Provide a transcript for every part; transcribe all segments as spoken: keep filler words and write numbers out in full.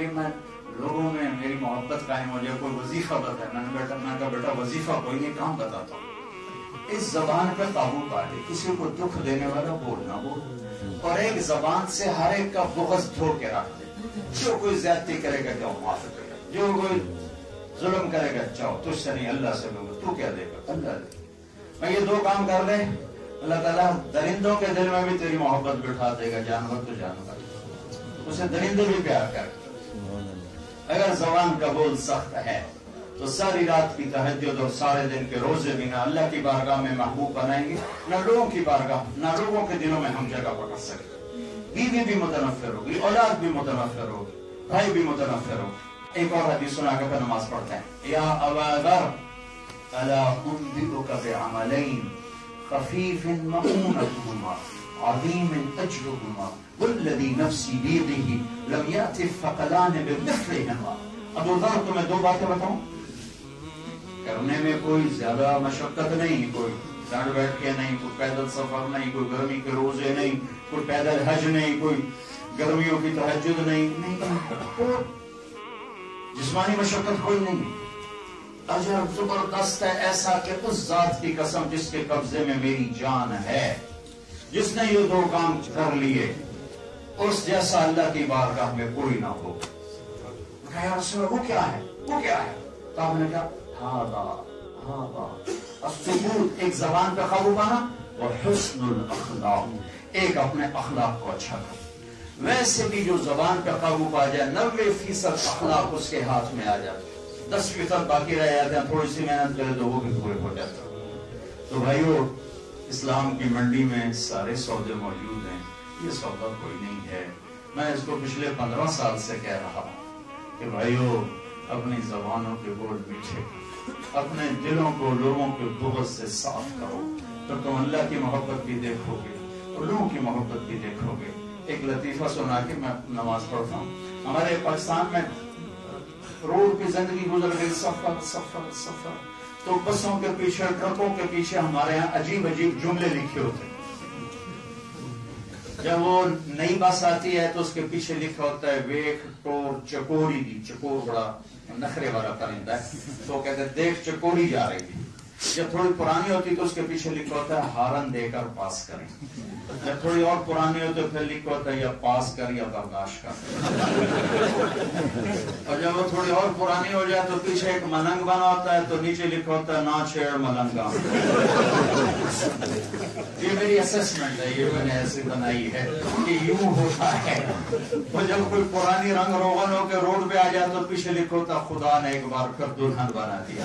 کہ میں لوگوں میں میری محبت قائم ہو جائے، کوئی وظیفہ بتائے. میں نے بیٹا میں کہا بیٹا وظیفہ کوئی نہیں، کام بتاتا ہوں. اس زبان پہ قابو پا لے، کسی کو دکھ دینے والا بولنا بول، اور ایک زبان سے ہر ایک کا بغض دھو کے رکھ دے. جو کوئی زیادتی کرے گا جاؤ معاف کرے گا، جو کوئی ظلم کرے گا جاؤ تجھ سے نہیں اللہ سے لوں گا، تو کیا دے گا اللہ دے. میں یہ دو کام کر لیں اللہ تعالیٰ درندوں کے دل میں بھی تیری محبت بٹھا دے گا. جانور تو جانور اسے درندے بھی پیار کر. اگر زبان کا بول سخت ہے تو ساری رات کی تہجد اور سارے دن کے روزے بھی نہ اللہ کی بارگاہ میں محبوب بنائیں گے، نہ لوگوں کی بارگاہ، نہ لوگوں کے دلوں میں ہم جگہ پکڑ سکیں. بیوی بھی متنفر ہوگی، اولاد بھی متنفر ہوگی، بھائی بھی متنفر ہوگی. ایک اور حدیث سنا کے پھر نماز پڑھتے ہیں. یا ابا ذر الا انبئک بعملین خفیف مؤونتهما عظیم اجرهما والذی نفسی بیدہ لم یأت الثقلان بمثلهما. ابو ذر تمہیں دو باتیں بتاؤں، کرنے میں کوئی زیادہ مشقت نہیں، کوئی ڈانٹ بیٹھ کے نہیں، کوئی پیدل سفر نہیں، کوئی گرمی کے روزے نہیں، کوئی پیدل حج نہیں، کوئی گرمیوں کی تہجد نہیں، نہیں جسمانی مشقت کوئی نہیں. اجر زبردست ہے ایسا کہ اس ذات کی قسم جس کے قبضے میں میری جان ہے، جس نے یہ دو کام کر لیے اس جیسا اللہ کی بارگاہ میں کوئی نہ ہو. کہا یا رسول اللہ وہ کیا ہے وہ کیا ہے؟ تو آپ نے کہا ہاذا ہاذا السکوت، ایک زبان پہ قابو پانا، اور حسن الاخلاق، ایک اپنے اخلاق کو اچھا کرنا. ویسے بھی جو زبان پہ قابو پا جائے نوے فیصد اخلاق اس کے ہاتھ میں آ جاتے، دس فیصد باقی رہ جاتے ہیں. تھوڑی سی محنت کرے تو وہ بھی پورے ہو جاتے. تو بھائیو اسلام کی منڈی میں سارے سودے موجود ہیں، یہ سودا کوئی نہیں ہے. میں اس کو پچھلے پندرہ سال سے کہہ رہا ہوں کہ بھائیو اپنی زبانوں کے بول میٹھے، اپنے دلوں کو لوگوں کے بغض سے صاف کرو، تو تم اللہ کی محبت بھی دیکھو گے اور لوگوں کی محبت بھی دیکھو گے. ایک لطیفہ سنا کے میں نماز پڑھتا ہوں. ہمارے پاکستان میں روڈ کی زندگی گزر گئی، سفر سفر سفر، تو بسوں کے پیچھے ٹرکوں کے پیچھے ہمارے ہاں عجیب عجیب جملے لکھے ہوتے ہیں. جب وہ نئی بس آتی ہے تو اس کے پیچھے لکھا ہوتا ہے ویک ٹور چکوری دی. چکور بڑا نخرے والا پرندہ ہے، تو کہتے ہیں دیکھ چکوری جا رہی تھی. جب تھوڑی پرانی ہوتی تو اس کے پیچھے لکھا ہوتا ہے ہارن دے کر پاس کریں. جب تھوڑی اور پرانی ہوتی تو پھر لکھا ہوتا ہے یا پاس کر یا برداشت کر. اور جب وہ تھوڑی اور پرانی ہو جائے تو پیچھے ایک ملنگ بنا ہوتا ہے تو نیچے لکھا ہوتا ہے نہ چھیڑ ملنگا. یہ میری اسسمنٹ ہے، یہ میں نے ایسے بنائی ہے کہ یوں ہوتا ہے. اور جب کوئی پرانی رنگ روغن ہو کے روڈ پہ آ جائے تو پیچھے لکھا ہوتا ہے خدا نے ایک بار پھر دلہن بنا دیا.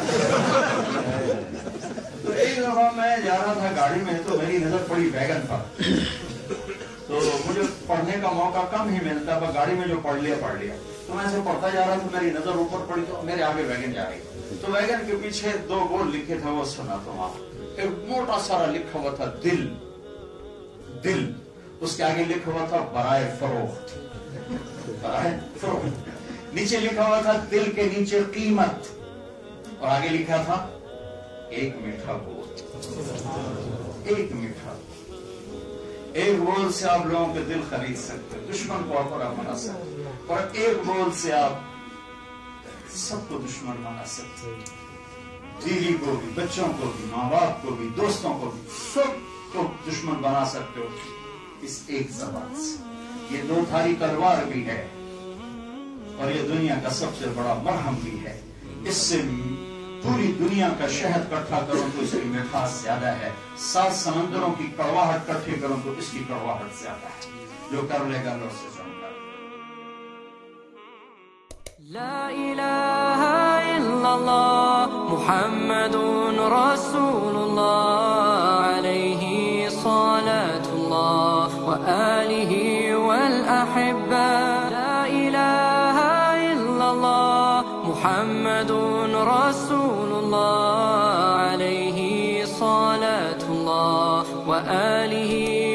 تو ایک دفعہ میں جا رہا تھا گاڑی میں تو میری نظر پڑی ویگن پر. تو مجھے پڑھنے کا موقع کم ہی ملتا، پر گاڑی میں جو پڑھ لیا پڑھ لیا. تو میں ایسے پڑھتا جا رہا تھا، میری نظر اوپر پڑی تو میرے آگے ویگن جا رہی. تو ویگن کے پیچھے دو بورڈ لکھے تھے، وہ سنا تو وہاں ایک موٹا سارا لکھا ہوا تھا دل دل، اس کے آگے لکھا ہوا تھا برائے فروخت برائے فروخت. نیچے لکھا ہوا تھا دل کے نیچے قیمت، اور آگے لکھا تھا ایک میٹھا بول. ایک میٹھا ایک بول سے آپ لوگوں کے دل خرید سکتے، دشمن کو آپ بنا سکتے، اور ایک بول سے آپ سب کو دشمن بنا سکتے. بیوی کو بھی، بچوں کو بھی، ماں باپ کو بھی، دوستوں کو بھی، سب کو دشمن بنا سکتے ہو اس ایک زبان سے. یہ دو دھاری تلوار بھی ہے اور یہ دنیا کا سب سے بڑا مرہم بھی ہے. اس سے پوری دنیا کا شہد کٹھا کروں تو اس کی مٹھاس زیادہ ہے. سات سمندروں کی کڑواہٹ کٹھی کروں تو اس کی کڑواہٹ زیادہ ہے. جو کر لے گا اللہ سے جان کر. لا الہ الا اللہ محمد رسول اللہ علیہ صلاة اللہ وآلہ والأحبہ. لا الہ الا اللہ محمد رسول اللہ علیہ صلاة اللہ وآلہ